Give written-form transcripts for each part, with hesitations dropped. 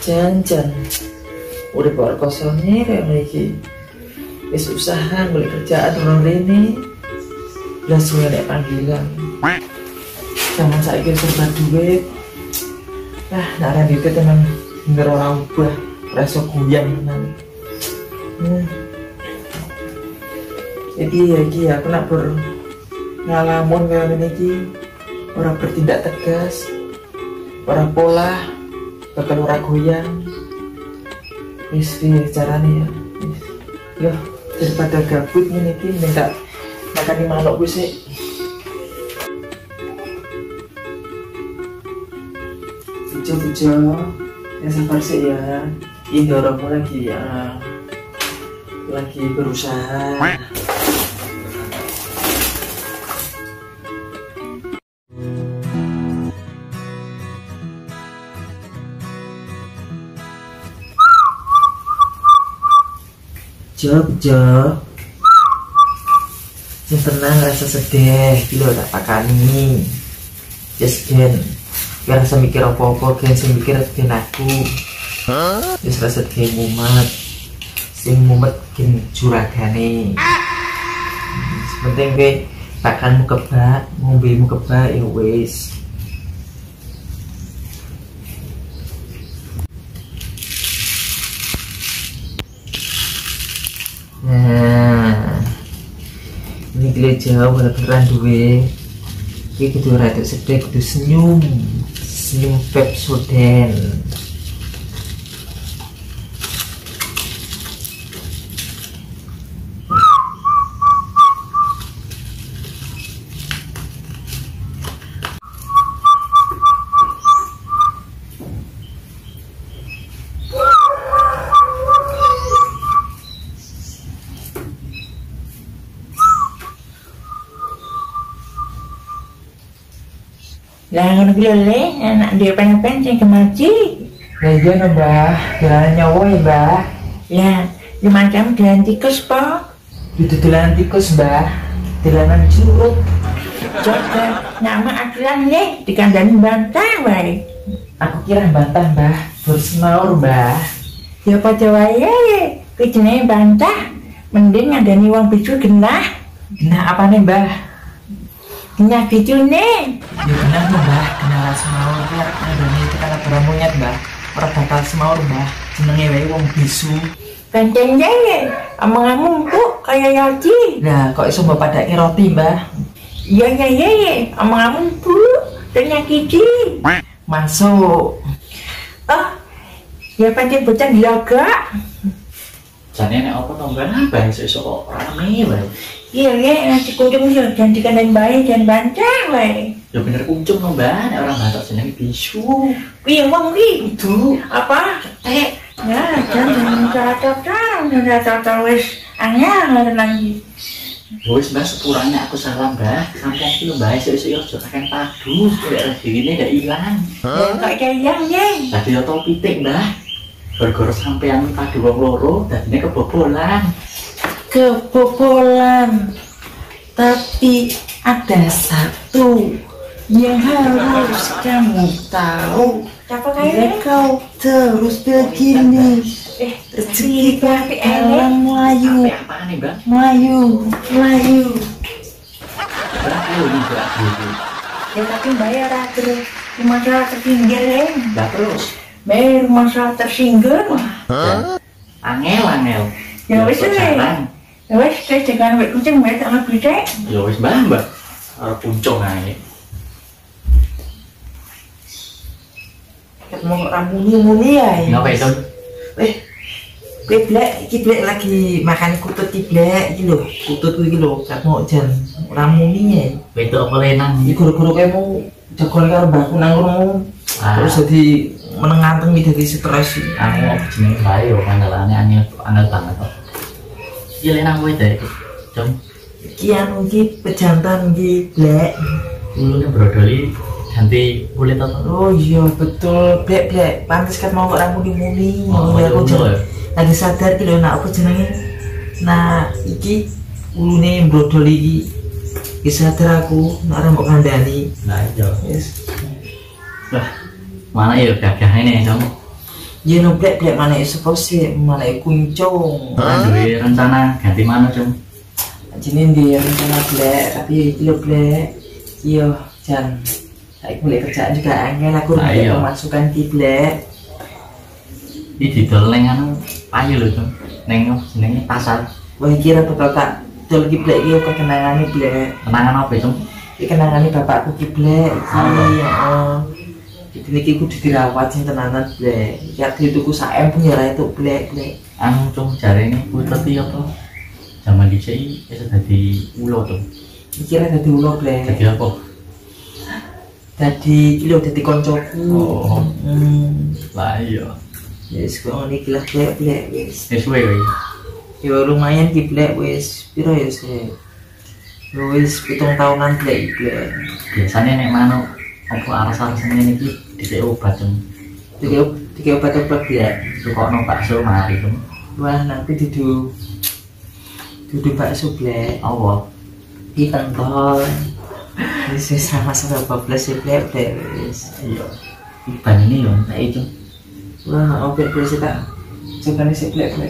Jan udah bawa kosongnya kayak memiliki wis usaha boleh kerjaan orang ini langsung ada panggilan zaman saya kira serba duit naran itu teman bener orang ubah rasa kuyang teman jadi aku nak ngalamun kayak ini orang bertindak tegas orang pola bakal orang goyang wis caranya ya daripada gabut ini minta makan manuk gue sih bujo yang sabar sih ya ini dorongmu lagi berusaha Jo yang tenang rasa sedih kilo tak pakani just gen biar rasa mikir apa-apa gen sing mikir gen aku just rasa gen mumet sing mumet gen juragane penting gue makanmu kebak ngombemu kebak ya wis ini gila jauh ada beneran duwe ini kudu rada sedih kudu senyum Pepsodent lah ngono ki lho anak dia pengen sing kemaci. Lah iya no Mbah, jalan nyawa ya Mbah. Ya, di macam jalan tikus po. Itu dolanan tikus Mbah, dolanan curut. Coba nama aturan nih dikandani bantah wae. Aku kira bantah Mbah, bersemaur Mbah. Ya padha wae, kuwi jenenge bantah. Mending ngandani wong bisu genah. Genah apa nih Mbah? Genah bisu nih. Ya genah nih Mbah, genah semaur ya. Ngandani itu kan barang monyet Mbah. Ora bakal semaur Mbah, jenenge wae wong bisu. Kanceng jenge, omong-omong kok kaya Yati. Lah kok iso mbok padake roti Mbah? Iya, omong-omong bu, ternyakiti. Masuk. Oh, ya pancen bocah yoga. Jane nek apa to Mbah, esuk kok rame wae. Iya, nanti kunjung yo ganti kandang bayi dan bantah wae. Ya bener kuncung to Mbah, nek orang batok jenenge bisu. Kuwi wong ki Itu apa? Ya, jangan cocok wis angel tenan iki. wis Mbah sepurane aku salah Mbah. Sampeyan iki lho Mbah esuk-esuk yo aja kakek padu, nek rezekine ndak ilang. Ya kok kayang ye. Dadi yo to pitik Mbah. Gara-gara sampeyan padu wong loro, dadine kebobolan. Kebobolan. Tapi ada satu yang harus kamu tahu. Apa kayaknya kau terus begini rezeki dalam Melayu Apaan nih Mbah? Melayu Mbah yo Mbah. ya tapi bayar terus di masalah tersinggir Mbah terus. bayar masalah tersinggir Angel. ya wis Jalan. ya wis saya jangan wek kucing bayar tak lebih cek Ya wis Mbah. Arep puncung ae. Ketemu ramuni ya. Ngapa itu? Blek lagi makan kutut blek iki lho. Kutut iki lho, gak mau jan ramuni ya. Wedok apa lenang? Iki guru-guru kemu jagol karo mbahku nang ngono. Terus dadi menenganteng iki dadi stres. Aku apa jenenge bae yo kandelane angel banget kok. Iki lenang kowe dek. Jom. Iki anu iki pejantan iki blek. Ulune brodoli ganti kulit apa? Oh iya betul blek pantes kan mau ramuni-muni. Ya aku lagi sadar iki lho nak apa jenenge. Nah iki ulune brodol iki. Iki sadar aku nak ora mbok kandhani. Nah iya. Yes. Lah, mana ya gagah ini dong? Ya no blek mana iso sih mana kuncung. Duwe rencana ganti mana Cung? Jadi dia rencana blek tapi lo blek iya jan saya mulai kerjaan juga angin aku udah pemasukan di blek. Ini didol neng anu payu lho Cung. Neng jenenge pasar. Wah kira betul tak dol ki blek iki kok kenangane blek. Kenangan apa Cung? Iki kenangane bapakku ki blek. Iya. Iki niki kudu dirawat sing tenanan blek. Ya dituku sak pun ya itu blek. Anu Cung jarene putra iki apa? Zaman dicek wis dadi ulo Cung. Kira dadi ulo blek. Dadi apa? Dadi iki lho dadi koncoku. Oh. Lah iya. Wis kok ngene iki lah blek wis. Wis suwe kowe. Ya lumayan ki blek wis piro ya sih. Wis 7 tahunan blek. Biasanya nek manuk apa aras-aras ngene iki dhisik obat Cung. Dike obat-obat ya. Tukokno bakso mari Cung. Wah nanti dudu bakso blek. Allah. Iki pentol. Wis sama-sama 12 ya blek wis. Iya. Iban ini yo tak itu. Wah, oke boleh sih tak. Coba nih sih blek.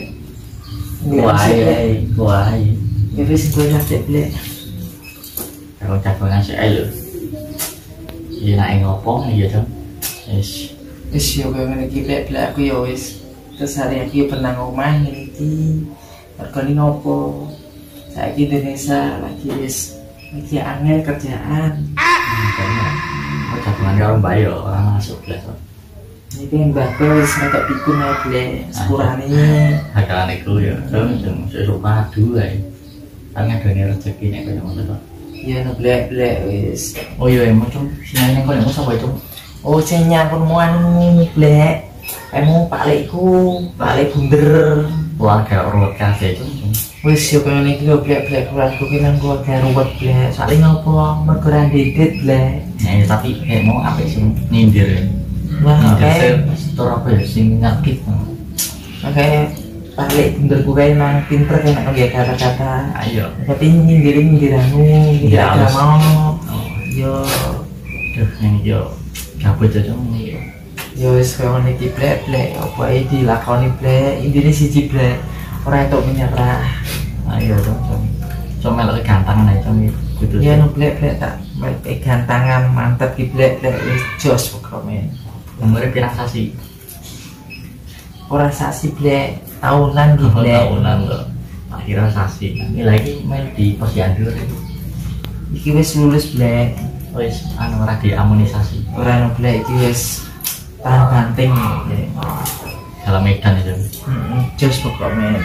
Wah. Ya wis gue ngasih blek. Kalau cabangan sih ayo. Iya nak ngopo iya Cung. Wis yo koyo ngene iki blek aku ya wis. Terus hari iki pernah ngomah ngene iki. Mergane ngopo? Saiki Indonesia lagi angel kerjaan. Oh cabangan karo Mbak yo orang masuk blek. Ini Mbak wis rada pikun ae blek sepurane. Hakalan iku ya. Cung sesuk padu ae. Kan ngene rezeki nek koyo ngono to. Iya no blek wis. Oh iya emang Cung, sinane kok nek sapa itu? Oh sing nyangkut anu blek. Emu Pak Lekku, Pak Lek bunder. Keluarga urut kabeh Cung. Wis yo kaya niki lho blek keluarga ki nang keluarga ruwet blek. Soale ngopo? Mergo ra ndedit blek. Ya tapi kayak mau apik sih nyindir. Wah, kayak store apa ya sing nyakit. Makanya Pak Lek bunderku kae nang pinter kayak nang kata-kata. Ayo. Tapi nyindir-nyindiranmu, nyindir agama. Yo. Duh, yang yo gabut aja nih. Yo wis kaya ngene iki blek apa ae dilakoni blek, intine siji blek. Ora entuk menyerah. Ayo dong. Cuma melok gantangan ae Cung kudu. Ya no blek tak melok gantangan mantep ki blek wis jos pokoknya. Umure pirang sasi? Ora sasi blek, tahunan ki blek. Tahunan lho. Akhirnya sasi. Ini lagi main di posyandu. Iki wis lulus blek. Wis anu ora diamunisasi. Ora no blek iki wis tahan banting blek. Dalam Medan itu. Jos pokoknya.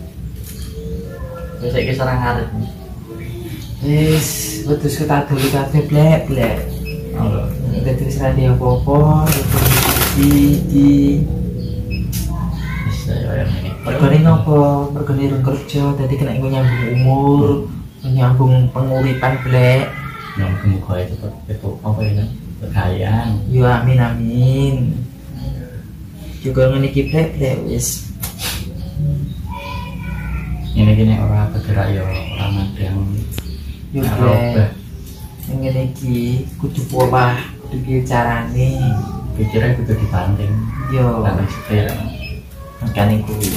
Wis iki serang arep. Wis wedhus ketaduli kabeh blek. Oh. Dadi wis ra dia apa-apa, di Wis ya ini. pergone ngopo? Pergone rung kerja dadi kena nyambung umur, nyambung penguripan blek. Yang kemuka itu apa ya? Kekayaan. Yo amin. Juga ngene iki blek wis. Ini gini orang bergerak ya orang ada yang Yo blek. Ngene iki kudu pola, kudu piye carane. pikirnya kudu dibanting. Yo. Karena setir. Makane kuwi.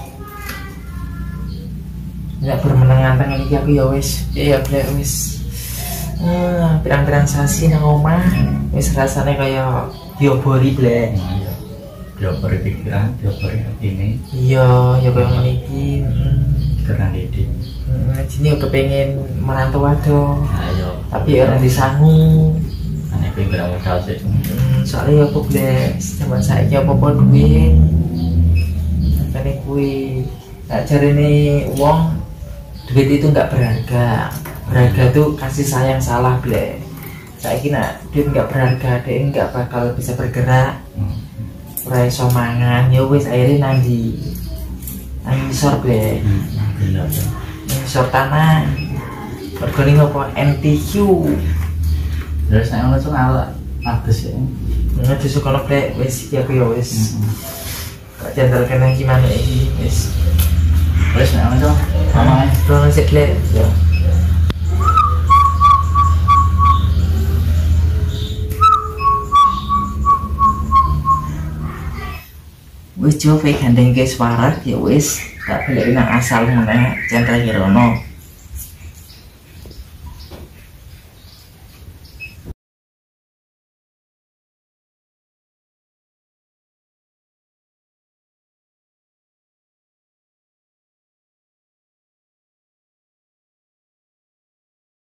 Nek bermenangan tangan iki aku ya wis, ya blek wis. Pirang-pirang sasi nang omah wis rasane kaya diobori blek. Iya. Diopori pikiran, diopori ini. Iya, ya kaya ngene iki. Keren didik. Sini kepengen merantau ado. Ayo. Tapi orang disangu. Ane pengen modal sih. Soalnya aku blek zaman saiki apa-apa duit. Makane kuwi tak jarene wong duit itu enggak berharga. Berharga tuh kasih sayang salah blek. Saiki nak duit enggak berharga, dia enggak bakal bisa bergerak. Ora iso mangan, ya wis akhirnya nang ngisor blek. Gila. Ngisor tanah. Pergone ngopo NTQ. Terus nek ngono tuh ala atus ya. Ngene suka blek wis iki aku ya wis. Kak jandal kena gimana iki wis. Terus nek ngono tuh sama ae. Terus sik blek ya. kerja kowe gandeng ke Suara ya wis tak balik nang asal meneh Chandra Kirana.